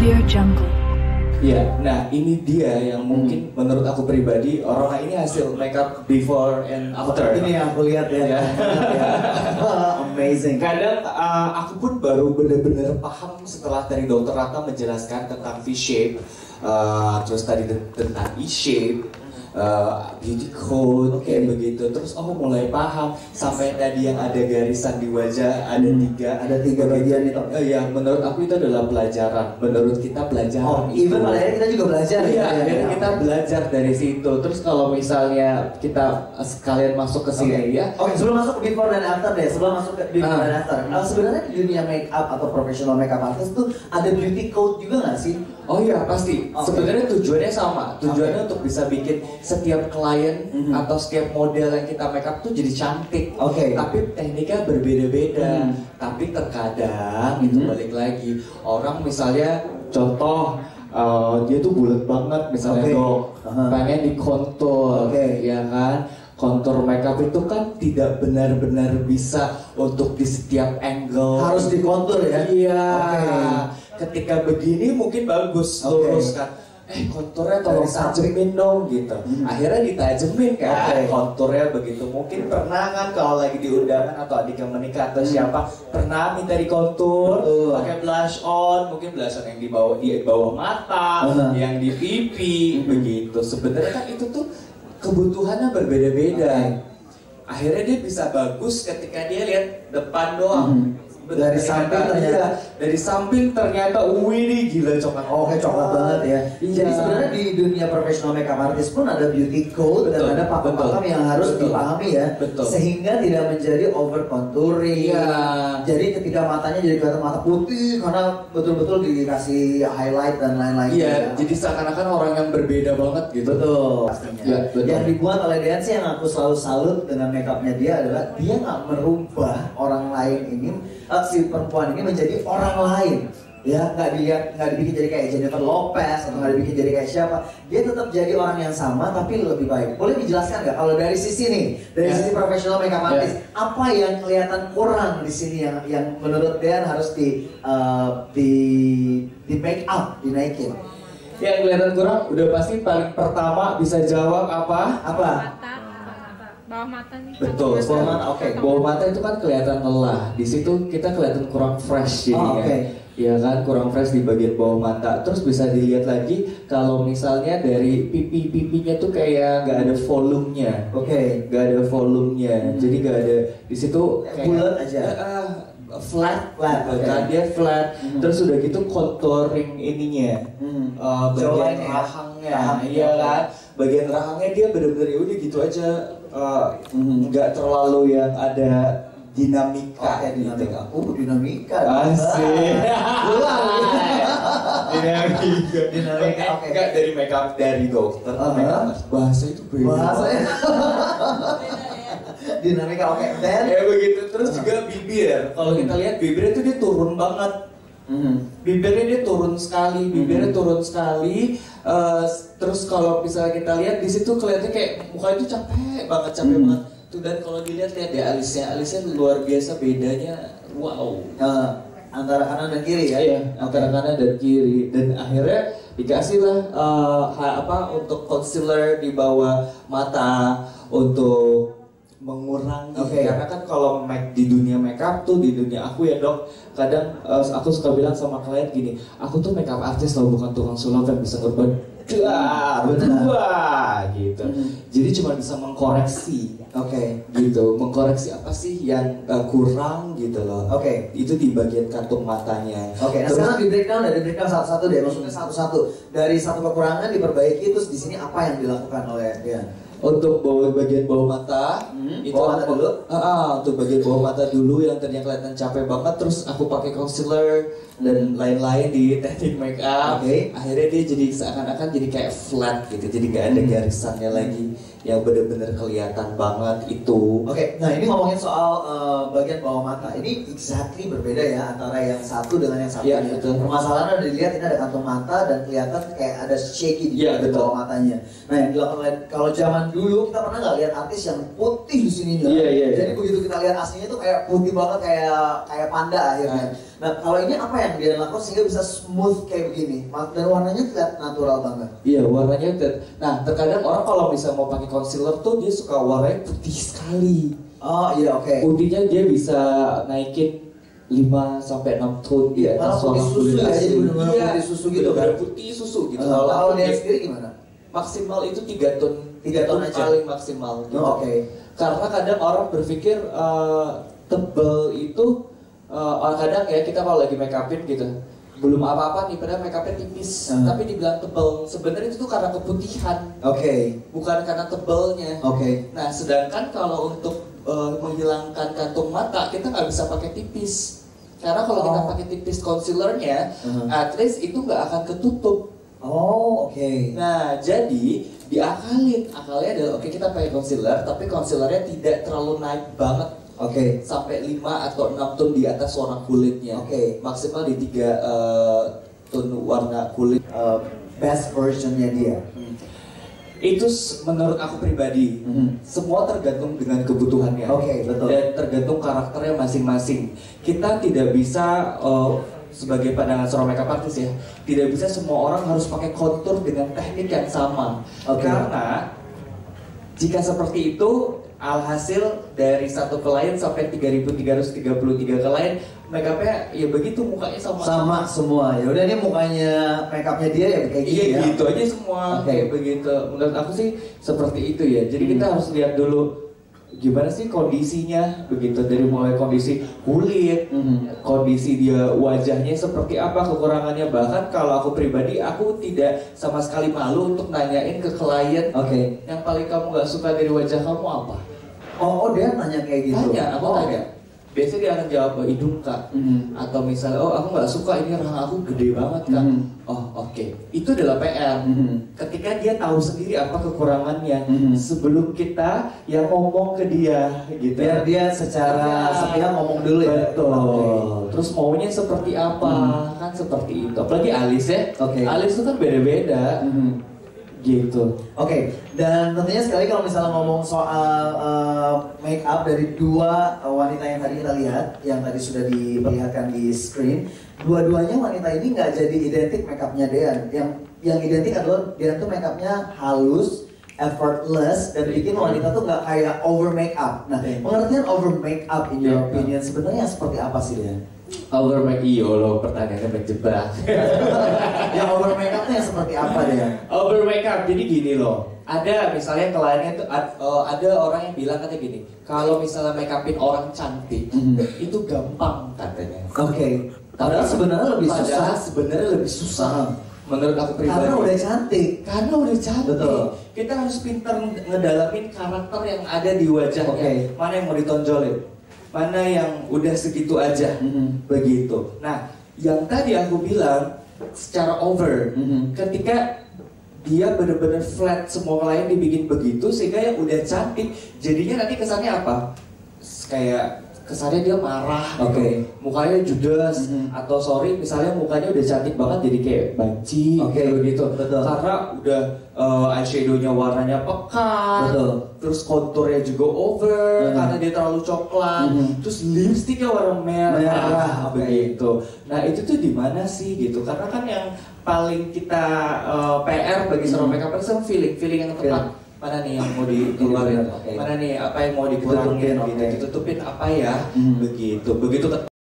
Audio Jungle. Ya, nah ini dia yang mungkin menurut aku pribadi orang ini hasil makeup before and after. Ini yang aku lihat ya. Amazing. Kadang aku pun baru benar-benar paham setelah dari dokter Rata menjelaskan tentang V-shape, terus tadi tentang E-shape, beauty code, kayak begitu. Terus aku mulai paham sampai tadi yang ada garisan di wajah ada tiga bagian itu. Ya, menurut aku itu adalah pelajaran. Menurut kita pelajaran. Even pada akhirnya kita juga belajar. Iya, akhirnya kita belajar dari situ. Terus kalau misalnya kita sekalian masuk ke sini ya. Oke, sebelum masuk ke before dan after deh. Sebelum masuk ke before dan after. Sebenarnya di dunia make up atau professional makeup artist tuh ada beauty code juga nggak sih? Oh iya pasti. Sebenarnya tujuannya sama. Tujuannya untuk bisa bikin setiap klien atau setiap model yang kita make up tuh jadi cantik. Tapi tekniknya berbeda-beda. Tapi terkadang itu balik lagi. Orang misalnya contoh dia tuh bulat banget misalnya dok, pengen dikontur, ya kan? Kontur makeup itu kan tidak benar-benar bisa untuk di setiap angle. Harus dikontur ya? Iya. Ketika begini mungkin bagus lurus kan. Konturnya tolong tajemin dong gitu. Akhirnya ditajemin kan konturnya begitu. Mungkin pernah kan kalau lagi di undangan atau adik yang menikah atau siapa pernah minta dikontur pakai blush on, mungkin blush on yang di bawah mata, yang di pipi begitu. Sebenarnya kan itu tuh kebutuhannya berbeda-beda. Akhirnya dia bisa bagus ketika dia lihat depan doang. Dari samping ternyata wih gila coklat. Kayak coklat banget ya. Jadi sebenarnya di dunia profesional makeup artist pun ada beauty code dan ada pakem-pakem yang harus dipahami ya. Sehingga tidak menjadi over contouring. Jadi ketika matanya jadi kelihatan mata putih karena betul-betul dikasih highlight dan lain-lain. Iya, jadi seakan-akan orang yang berbeda banget gitu. Betul. Pastinya. Yang dibuat oleh Dean sih yang aku selalu salut dengan makeupnya dia adalah dia nggak merubah orang lain ini. Si perempuan ini menjadi orang lain ya, nggak dibikin jadi kayak Jennifer Lopez atau nggak dibikin jadi kayak siapa. Dia tetap jadi orang yang sama tapi lebih baik. Boleh dijelaskan nggak kalau dari sisi nih, dari sisi profesional makeup artist, apa yang kelihatan kurang di sini yang menurut Dean harus di make up, dinaikin? Yang kelihatan kurang udah pasti paling pertama bisa jawab apa? Bawah mata nih. Betul, bawah mata. Bawah mata itu kan kelihatan lelah. Di situ kita kelihatan kurang fresh jadinya. Ya kan, kurang fresh di bagian bawah mata. Terus bisa dilihat lagi kalau misalnya dari pipinya tuh kayak nggak ada volumenya. Nggak ada volumenya. Jadi nggak ada di situ kayak bulat aja. Flat, kan dia flat. Terus udah gitu contouring ininya, bagian rahangnya, iya kan. Bagian rahangnya dia bener-bener ya udah gitu aja, nggak terlalu yang ada dinamika. Dinamika. Dinamika. Asik. Dinamika. Enggak dari makeup dari dokter. Bahasa itu beda. Bahasanya. Dinamika dan ya begitu. Terus juga bibir. Kalau kita lihat bibirnya tuh dia turun banget. Bibirnya dia turun sekali. Terus kalau misalnya kita lihat di situ kelihatan kayak muka itu capek banget. Tuh, dan kalau dilihat deh alisnya luar biasa bedanya. Wow. Antara kanan dan kiri ya? Iya, antara kanan dan kiri. Dan akhirnya dikasih lah untuk concealer di bawah mata untuk mengurangi. Karena kan kalau di dunia makeup tuh, di dunia aku ya dok, kadang aku suka bilang sama klien gini, aku tuh makeup artist loh, bukan tukang sulap yang bisa berubah gitu. Jadi cuma bisa mengkoreksi. Gitu, mengkoreksi apa sih yang kurang gitu loh. Itu di bagian kantung matanya. Nah sekarang di breakdown satu-satu deh, maksudnya satu-satu dari satu kekurangan diperbaiki, terus di sini apa yang dilakukan oleh Dean? Untuk bagian bawah mata, itu bawah mata dulu. Untuk bagian bawah mata dulu yang ternyata kelihatan capek banget, terus aku pakai concealer dan lain-lain di teknik make up. Akhirnya dia jadi seakan-akan jadi kayak flat gitu, jadi nggak ada garisannya lagi yang benar-benar kelihatan banget itu. Nah ini ngomongin soal bagian bawah mata, ini exactly berbeda ya antara yang satu dengan yang satu. Betul. Permasalahannya udah dilihat ini ada kantung mata dan kelihatan kayak ada shaky di bawah matanya. Nah yang dilakukan kalau zaman dulu kita pernah nggak lihat artis yang putih di sininya. Jadi begitu kita lihat aslinya tuh kayak putih banget, kayak panda akhirnya. Nah kalau ini apa yang dia lakukan sehingga bisa smooth kayak begini dan warnanya terlihat natural banget. Iya warnanya. Nah terkadang orang kalau bisa mau pakai concealer tuh dia suka warnanya putih sekali. Oh iya oke. Putihnya dia bisa naikin 5 sampai 6 tone di atas warna kulit. Jadi benar-benar iya, putih susu gitu kan? Putih susu gitu. Kalau dia sendiri gimana? Maksimal itu 3 tone. 3 tone aja? Paling maksimal gitu. Oke. Karena kadang orang berpikir tebel itu kadang ya kita kalau lagi make upin gitu belum apa-apa nih padahal make upnya tipis tapi dibilang tebel sebenarnya itu tuh karena keputihan. Bukan karena tebelnya. Nah sedangkan kalau untuk menghilangkan kantung mata kita nggak bisa pakai tipis karena kalau kita pakai tipis concealernya at least itu nggak akan ketutup. Nah jadi diakalin, akalnya adalah kita pakai concealer tapi concealernya tidak terlalu naik banget. Sampai 5 atau 6 tone di atas warna kulitnya. Maksimal di 3 tone warna kulit. Best versionnya dia. Itu menurut aku pribadi. Semua tergantung dengan kebutuhannya. Betul. Dan tergantung karakternya masing-masing. Kita tidak bisa sebagai pandangan seorang makeup artist ya, tidak bisa semua orang harus pakai kontur dengan teknik yang sama. Karena jika seperti itu alhasil dari satu klien sampai 3.333 klien make upnya ya begitu mukanya sama semua. Ya udah ini mukanya make upnya dia ya kayak gini ya. Gitu aja semua kayak begitu. Menurut aku sih seperti itu ya. Jadi kita harus lihat dulu gimana sih kondisinya begitu, dari mulai kondisi kulit, kondisi dia wajahnya seperti apa, kekurangannya. Bahkan kalau aku pribadi aku tidak sama sekali malu untuk nanyain ke klien yang paling kamu gak suka dari wajah kamu apa. Dia nanya kayak gitu. Aku tanya. Biasanya dia akan jawab hidung kak, atau misalnya aku nggak suka ini rahang aku gede banget kak. Itu adalah PR. Ketika dia tahu sendiri apa kekurangannya, sebelum kita yang ngomong ke dia, gitu. Biar dia secara sepihak ngomong dulu ya. Betul. Terus maunya seperti apa, kan seperti itu. Apalagi alis ya. Alis itu kan beda-beda. Gitu. Dan tentunya sekali kalau misalnya ngomong soal make up dari dua wanita yang tadi kita lihat, yang tadi sudah diperlihatkan di screen, dua-duanya wanita ini nggak jadi identik make upnya Dean. Yang identik adalah Dean tuh make upnya halus, effortless, dan bikin wanita tuh nggak kayak over make up. Nah, pengertian over make up in your opinion sebenarnya seperti apa sih Dean? Over make lo pertanyaannya menjebak. Yang over make upnya seperti apa deh? Over make up jadi gini loh. Ada misalnya kliennya tuh ada orang yang bilang katanya gini, kalau misalnya make upin orang cantik itu gampang katanya. Padahal sebenarnya lebih susah. Menurut aku pribadi. Karena udah cantik. Betul. Kita harus pintar ngedalamin karakter yang ada di wajahnya. Mana yang mau ditonjolin? Mana yang udah segitu aja, begitu. Nah, yang tadi aku bilang secara over, ketika dia benar-benar flat, semua klien dibikin begitu sehingga yang udah cantik, jadinya nanti kesannya apa? Kayak kesannya dia marah, mukanya judes, atau misalnya mukanya udah cantik banget jadi kayak banci, begitu. Karena udah eyeshadow-nya warnanya pekat, terus konturnya juga over karena dia terlalu coklat, terus lipstiknya warna merah, begitu. Nah itu tuh di mana sih gitu? Karena kan yang paling kita PR bagi seorang makeup artist feeling yang tepat. Mana nih yang mau dikeluarin, mana nih apa yang mau dikurangin, gitu, ditutupin apa ya, begitu